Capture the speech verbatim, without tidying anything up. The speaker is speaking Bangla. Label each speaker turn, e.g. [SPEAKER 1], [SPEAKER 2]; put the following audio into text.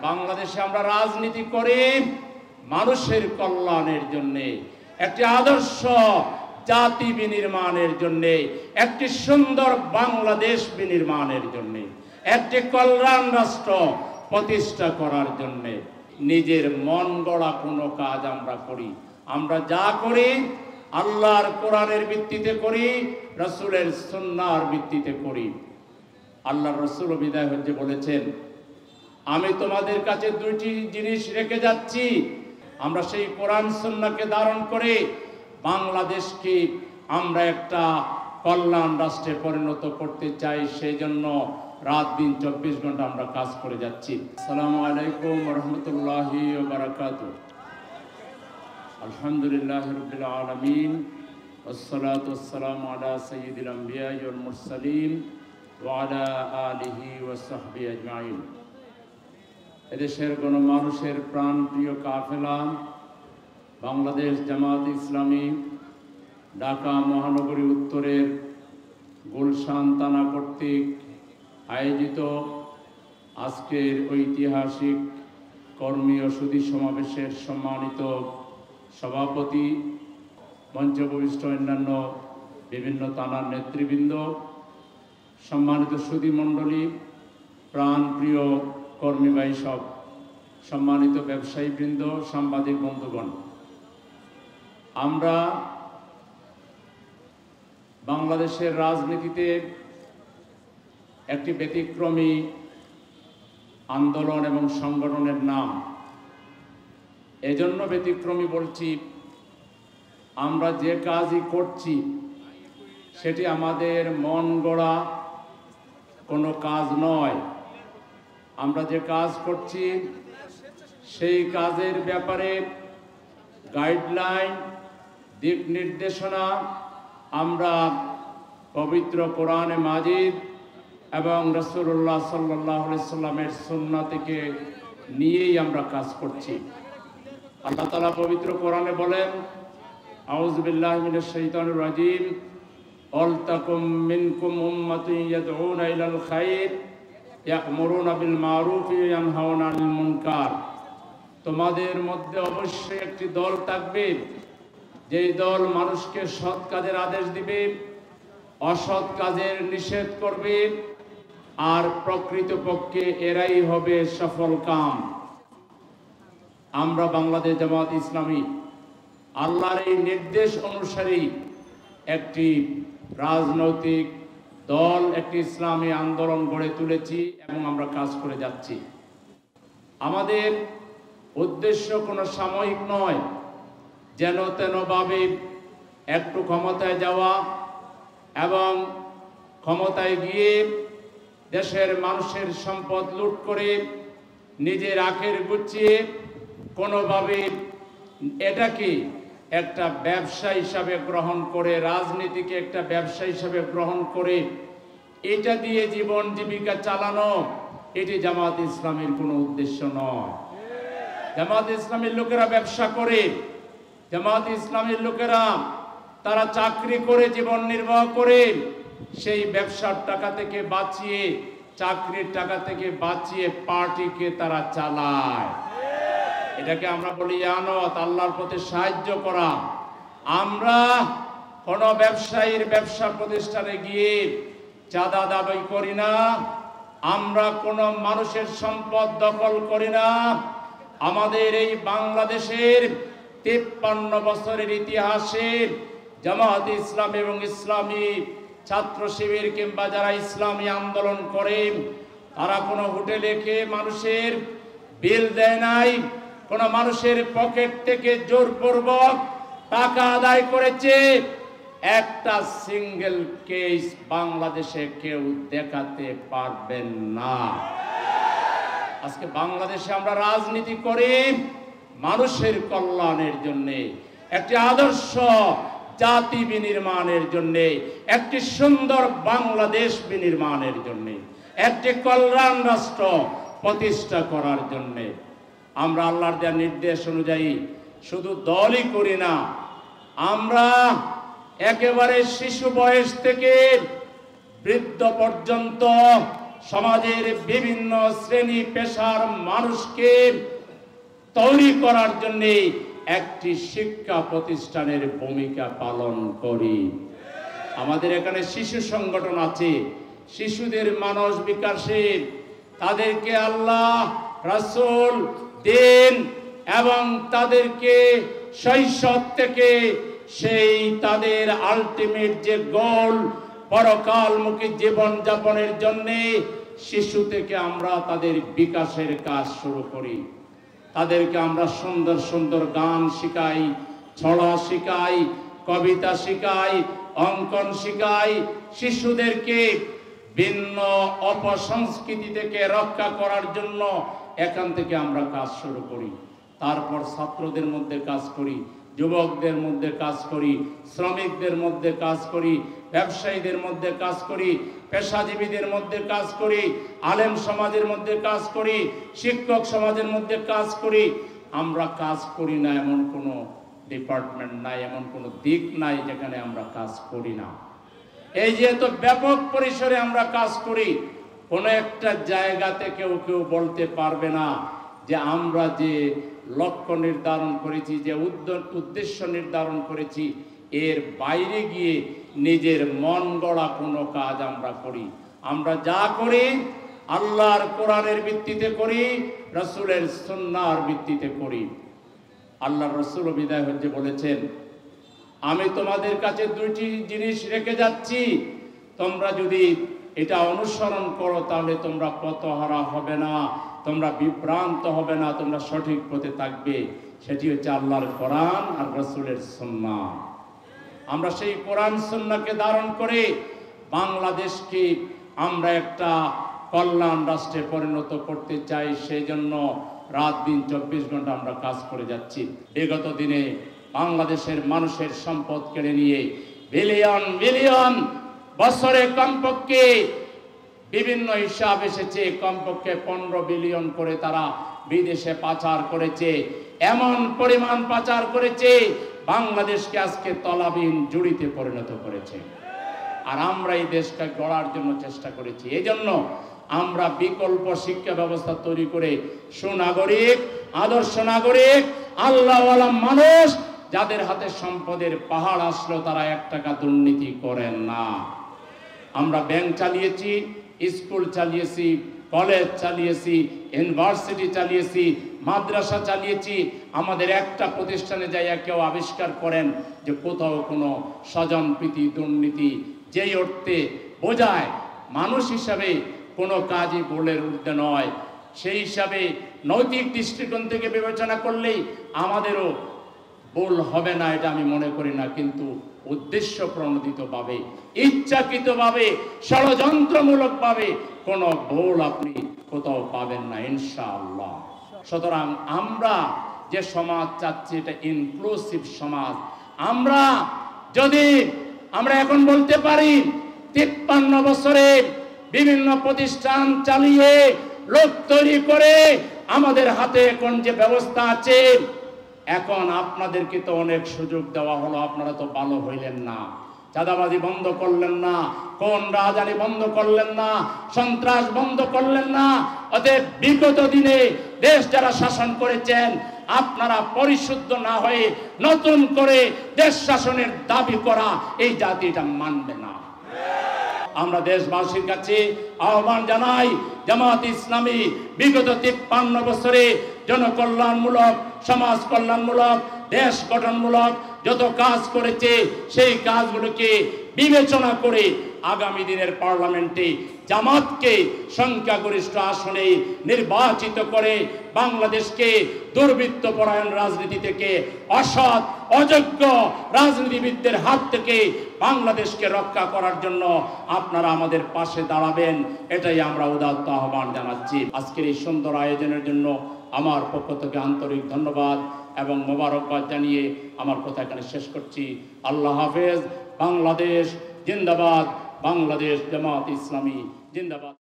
[SPEAKER 1] বাংলাদেশে আমরা রাজনীতি করি মানুষের কল্যাণের জন্য, একটি আদর্শ জাতি বিনির্মাণের জন্য, একটি সুন্দর বাংলাদেশ বিনির্মাণের জন্য, একটি কল্যাণ রাষ্ট্র প্রতিষ্ঠা করার জন্য। নিজের মন গড়া কোনো কাজ আমরা করি, আমরা যা করি আল্লাহর কোরআনের ভিত্তিতে করি, রাসূলের সুন্নাহর ভিত্তিতে করি। আল্লাহর রাসূল বিদায় হতে বলেছেন, আমি তোমাদের কাছে দুইটি জিনিস রেখে যাচ্ছি। আমরা সেই কোরআন সুন্নাহকে ধারণ করে বাংলাদেশকে আমরা একটা কল্যাণ রাষ্ট্রে পরিণত করতে চাই। সেই জন্য রাত দিন চব্বিশ ঘন্টা আমরা কাজ করে যাচ্ছি। আসসালামু আলাইকুম ওয়া রাহমাতুল্লাহি ওয়া বারাকাতুহু। আলহামদুলিল্লাহি রাব্বিল আলামিন ওয়াসসালাতু ওয়াসসালামু আলা সাইয়্যিদিল আমবিয়া ওয়াল মুরসালিন ওয়া আলা আলিহি ওয়া সাহবিহি আজমাইন। এদেশের গণমানুষের প্রাণপ্রিয় কাফেলা বাংলাদেশ জামাত ইসলামী ঢাকা মহানগরী উত্তরের গুলশান থানা কর্তৃক আয়োজিত আজকের ঐতিহাসিক কর্মী ও সুধী সমাবেশের সম্মানিত সভাপতি, মঞ্চভূমিষ্ঠ অন্যান্য বিভিন্ন থানার নেতৃবৃন্দ, সম্মানিত সুধী মণ্ডলী, প্রাণপ্রিয় কর্মী ভাই সব, সম্মানিত ব্যবসায়ীবৃন্দ, সাংবাদিক বন্ধুগণ, আমরা বাংলাদেশের রাজনীতিতে একটি ব্যতিক্রমী আন্দোলন এবং সংগঠনের নাম। এজন্য ব্যতিক্রমী বলছি, আমরা যে কাজই করছি সেটি আমাদের মন গড়া কোনো কাজ নয়। আমরা যে কাজ করছি সেই কাজের ব্যাপারে গাইডলাইন, দিক নির্দেশনা আমরা পবিত্র কোরআনে মাজিদ এবং রাসূলুল্লাহ সাল্লাল্লাহু আলাইহি সাল্লামের সুন্নাহ থেকে নিয়েই আমরা কাজ করছি। আল্লাহ তাআলা পবিত্র কোরআনে বলেন, আউযু বিল্লাহি মিনাশ শাইতানির রাজীম, ওয়ালতাকুম মিনকুম উম্মাতুন ইয়াদউনা ইলাল খায়র ইয়া'মুরুনা বিল মারুফ ওয়া ইয়ানহাউনা আনিল মুনকার। তোমাদের মধ্যে অবশ্যই একটি দল থাকবে, যেই দল মানুষকে সৎ কাজের আদেশ দিবে, অসৎ কাজের নিষেধ করবে, আর প্রকৃতপক্ষে এরাই হবে সফল কাম। আমরা বাংলাদেশ জামাত ইসলামী আল্লাহর এই নির্দেশ অনুসারেই একটি রাজনৈতিক দল, একটি ইসলামী আন্দোলন গড়ে তুলেছি এবং আমরা কাজ করে যাচ্ছি। আমাদের উদ্দেশ্য কোনো সাময়িক নয়, যেন তেনভাবে একটু ক্ষমতায় যাওয়া এবং ক্ষমতায় গিয়ে দেশের মানুষের সম্পদ লুট করে নিজের আখের গুছিয়ে কোনোভাবে এটাকে একটা ব্যবসা হিসাবে গ্রহণ করে, রাজনীতিকে একটা ব্যবসা হিসাবে গ্রহণ করে এটা দিয়ে জীবন জীবিকা চালানো, এটি জামাত ইসলামের কোনো উদ্দেশ্য নয়। জামাত ইসলামের লোকেরা ব্যবসা করে, জামাত ইসলামের লোকেরা তারা চাকরি করে জীবন নির্বাহ করে, সেই ব্যবসার টাকা থেকে বাঁচিয়ে, চাকরির টাকা থেকে বাঁচিয়ে পার্টিকে তারা চালায়। এটাকে আমরা বলি ইয়ানত, আল্লাহর পথে সাহায্য করা। আমরা কোন ব্যবসায়ীর ব্যবসা প্রতিষ্ঠানে গিয়ে চাঁদা দাবি করি না, আমরা কোন মানুষের সম্পদ দখল করি না। আমাদের এই বাংলাদেশের তিপ্পান্ন বছরের ইতিহাসে জামাত ইসলাম এবং ইসলামী ছাত্র শিবির কিংবা যারা ইসলামী আন্দোলন করে তারা কোনো হোটেলে খেয়ে মানুষের বিল দেয় নাই, কোন মানুষের পকেট থেকে জোরপূর্বক টাকা আদায় করেছে। একটা সিঙ্গেল কেস বাংলাদেশে কেউ দেখাতে পারবেন না। আজকে বাংলাদেশে আমরা রাজনীতি করি মানুষের কল্যাণের জন্য, একটি আদর্শ জাতি বিনির্মাণের জন্য, একটি সুন্দর বাংলাদেশ বিনির্মাণের জন্য, একটি কল্যাণ রাষ্ট্র প্রতিষ্ঠা করার জন্য। আমরা আল্লাহর দেওয়া নির্দেশ অনুযায়ী শুধু দলই করি না, আমরা একেবারে শিশু বয়স থেকে বৃদ্ধ পর্যন্ত সমাজের বিভিন্ন শ্রেণী পেশার মানুষকে তৈরি করার জন্য একটি শিক্ষা প্রতিষ্ঠানের ভূমিকা পালন করি। আমাদের এখানে শিশু সংগঠন আছে, শিশুদের মানস বিকাশে তাদেরকে আল্লাহ, রাসূল, দিন এবং তাদেরকে শৈশব থেকে সেই তাদের আলটিমেট যে গোল পরকালমুখী জীবন যাপনের জন্য শিশু থেকে আমরা তাদের বিকাশের কাজ শুরু করি। তাদেরকে আমরা সুন্দর সুন্দর গান শিখাই, ছড়া শিখাই, কবিতা শিখাই, অঙ্কন শিখাই। শিশুদেরকে ভিন্ন অপসংস্কৃতি থেকে রক্ষা করার জন্য এখান থেকে আমরা কাজ শুরু করি। তারপর ছাত্রদের মধ্যে কাজ করি, যুবকদের মধ্যে কাজ করি, শ্রমিকদের মধ্যে কাজ করি, ব্যবসায়ীদের মধ্যে কাজ করি, পেশাজীবীদের মধ্যে কাজ করি, আলেম সমাজের মধ্যে কাজ করি, শিক্ষক সমাজের মধ্যে কাজ করি। আমরা কাজ করি না এমন কোনো ডিপার্টমেন্ট নাই, এমন কোনো দিক নাই যেখানে আমরা কাজ করি না। এই যে এত ব্যাপক পরিসরে আমরা কাজ করি, কোনো একটা জায়গাতে কেউ কেউ বলতে পারবে না যে আমরা যে লক্ষ্য নির্ধারণ করেছি, যে উদ্দেশ্য নির্ধারণ করেছি, এর বাইরে গিয়ে নিজের মন গড়া কোনো কাজ আমরা করি। আমরা যা করি আল্লাহর কোরআনের ভিত্তিতে করি, রাসূলের সুন্নাহর ভিত্তিতে করি। আল্লাহর রাসূল বিদায় হজ্জে বলেছেন, আমি তোমাদের কাছে দুইটি জিনিস রেখে যাচ্ছি, তোমরা যদি এটা অনুসরণ করো তাহলে তোমরা পথহারা হবে না, তোমরা বিভ্রান্ত হবে না, তোমরা সঠিক পথে থাকবে। সেটি হচ্ছে আল্লাহর কোরআন আর রাসূলের সুন্নাহ। আমরা সেই কোরআন সুন্নাহকে ধারণ করে বাংলাদেশকে আমরা একটা কল্যাণ রাষ্ট্রে পরিণত করতে চাই। সেই জন্য রাত দিন চব্বিশ ঘন্টা আমরা কাজ করে যাচ্ছি। বিগত দিনে বাংলাদেশের মানুষের সম্পদ কেড়ে নিয়ে বিলিয়ন বিলিয়ন বছরে কমপক্ষে বিভিন্ন হিসাব এসেছে, কমপক্ষে পনেরো বিলিয়ন করে তারা বিদেশে পাচার করেছে। এমন পরিমাণ পাচার করেছে বাংলাদেশকে আজকে তলাবিহীন জুড়িতে পরিণত করেছে। আর আমরা এই দেশকে গড়ার জন্য চেষ্টা করেছি। এই জন্য আমরা বিকল্প শিক্ষা ব্যবস্থা তৈরি করে সুনাগরিক, আদর্শ নাগরিক, আল্লাহওয়ালা মানুষ যাদের হাতে সম্পদের পাহাড় আসলো তারা এক টাকা দুর্নীতি করেন না। আমরা ব্যাংক চালিয়েছি, স্কুল চালিয়েছি, কলেজ চালিয়েছি, ইউনিভার্সিটি চালিয়েছি, মাদ্রাসা চালিয়েছি। আমাদের একটা প্রতিষ্ঠানে যাইয়া কেউ আবিষ্কার করেন যে কোথাও কোনো স্বজনপ্রীতি, দুর্নীতি যেই অর্থে বোঝায় মানুষ হিসাবে কোনো কাজই ভুলের ঊর্ধ্বে নয়, সেই হিসাবে নৈতিক দৃষ্টিকোণ থেকে বিবেচনা করলেই আমাদেরও ভুল হবে না এটা আমি মনে করি না। কিন্তু উদ্দেশ্য প্রণোদিতভাবে, ইচ্ছাকৃতভাবে, ষড়যন্ত্রমূলকভাবে কোনো ভুল আপনি কোথাও পাবেন না ইনশাআল্লাহ। সুতরাং আমরা যে সমাজ চাচ্ছি এটা ইনক্লুসিভ সমাজ। আমরা যদি আমরা এখন বলতে পারি তিপ্পান্ন বছরে বিভিন্ন প্রতিষ্ঠান চালিয়ে লোক তৈরি করে আমাদের হাতে এখন যে ব্যবস্থা আছে, এখন আপনাদেরকে তো অনেক সুযোগ দেওয়া হলো, আপনারা তো ভালো হইলেন না, চাঁদাবাজি বন্ধ করলেন না, কোন রাজানি বন্ধ করলেন না, সন্ত্রাস বন্ধ করলেন না। অতএব বিগত দিনে দেশ যারা শাসন করেছেন আপনারা পরিশুদ্ধ না হয়ে নতুন করে দেশ শাসনের দাবি করা এই জাতি এটা মানবে না। আমরা দেশবাসীর কাছে আহ্বান জানাই, জামাত ইসলামী বিগত তিপ্পান্ন বছরে জনকল্যাণমূলক, সমাজ কল্যাণমূলক, দেশ গঠনমূলক যত কাজ করেছে সেই কাজগুলোকে বিবেচনা করে আগামী দিনের পার্লামেন্টে জামাতকে সংখ্যাগরিষ্ঠ আসনে নির্বাচিত করে বাংলাদেশকে দুর্বৃত্তপরায়ণ রাজনীতি থেকে, অসৎ অযোগ্য রাজনীতিবিদদের হাত থেকে বাংলাদেশকে রক্ষা করার জন্য আপনারা আমাদের পাশে দাঁড়াবেন, এটাই আমরা উদাত্ত আহ্বান জানাচ্ছি। আজকের এই সুন্দর আয়োজনের জন্য আমার পক্ষ থেকে আন্তরিক ধন্যবাদ এবং মোবারকবাদ জানিয়ে আমার কথা এখানে শেষ করছি। আল্লাহ হাফেজ। বাংলাদেশ জিন্দাবাদ। বাংলাদেশ জামাত ইসলামী জিন্দাবাদ।